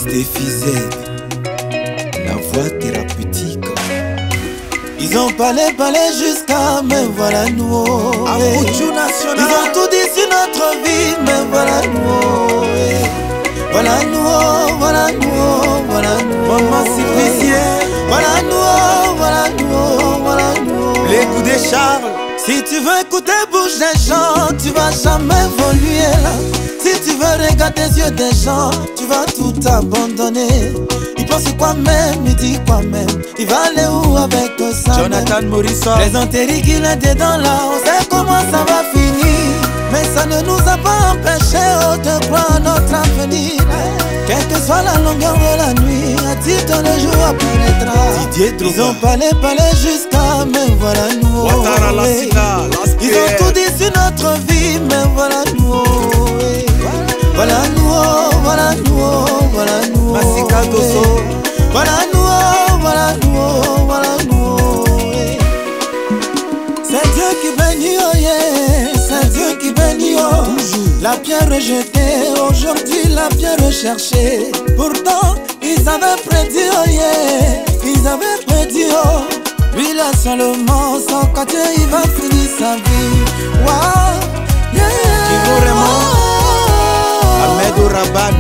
Stéphie Z, la voix thérapeutique. Ils ont parlé jusqu'à me voilà nous. Ils ont tout dit sur notre vie, mais voilà nous. Voilà nous, voilà nous, voilà nous. Maman Cyprien, voilà nous, voilà nous, voilà nous. Les coups de Charles. Si tu veux écouter bouche des gens, tu vas jamais évoluer là. Si tu veux regarder les yeux des gens, tu vas tout abandonner. Il pense quoi même, il dit quoi même. Il va aller où avec ça? Jonathan Morrison. Les enterrés qu'il est dedans là, on sait comment ça va finir. Mais ça ne nous a pas empêché de croire notre avenir. Quelle que soit la longueur de la nuit, à titre le jour apparaîtra. Ils ont parlé jusqu'à me voilà nous. Ils ont tout dit sur notre vie, mais voilà nous. Voilà nous, voilà nous, voilà nous. Masika Dosso. Voilà nous, voilà nous, voilà nous. C'est Dieu qui bénit, oh yeah. C'est Dieu qui bénit, oh. La pierre rejetée, aujourd'hui la pierre recherchée. Pourtant, ils avaient prédit, oh yeah. Ils avaient prédit, oh. Lui là seulement, son quartier, il va finir sa vie. Wow, yeah. Qui vaut vraiment Ahmed Raban.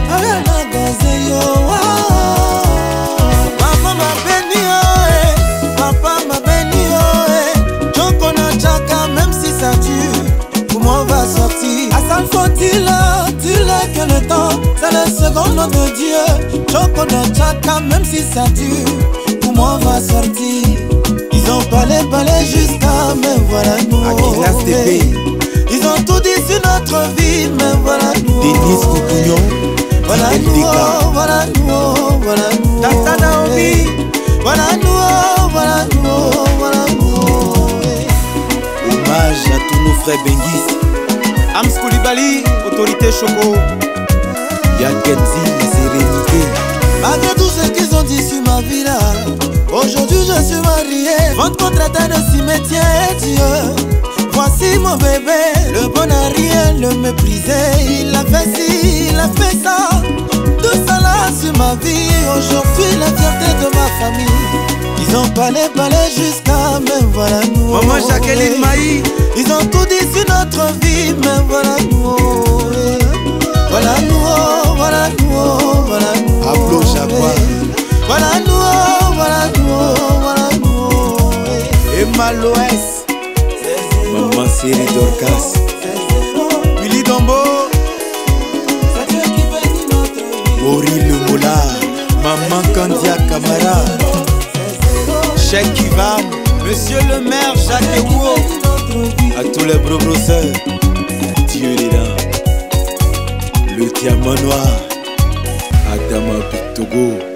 Papa m'a béni, oh, papa m'a béni, oh, Joko na chaka, même si ça dure, comment on va sortir? À ça faut-il, dis-le que le temps, c'est le second nom de Dieu. Joko na chaka, même si ça dure, comment on va sortir? Ils ont parlé jusqu'à me voilà nous. Ils ont tout dit sur notre vie, mais voilà nous. Denis Koukouignon. Voilà nous, voilà nous, voilà nous. Tata Naomi. Voilà nous, voilà nous, voilà nous. Hommage à tous nos frères benguistes. Ams Koulibaly, autorité Choco. Yakenzi, la sérénité. Malgré tout ce qu'ils ont dit sur ma vie là, aujourd'hui je suis marié. Votre contrat de cimetière, Dieu. Voici mon bébé, le bon à rien, le mépriser. Il a fait ci, il a fait ça. Tout ça là sur ma vie. Aujourd'hui la fierté de ma famille. Ils ont parlé jusqu'à me voilà nous. Maman Jacqueline Maï. Ils ont tout dit sur notre vie, mais voilà nous. Voilà nous, voilà nous, voilà nous. Ablo Jabba. Voilà nous, voilà nous, voilà nous. Emma Loès. Maman Série Dorcas. Willy Dombo. Mori Le Moula. Maman Kandia Kamara. Cheikh Ivan. Monsieur le maire Jacques Ewo. À tous les brosseurs. Dieu est là. Le diamant noir. Adama Pictogo.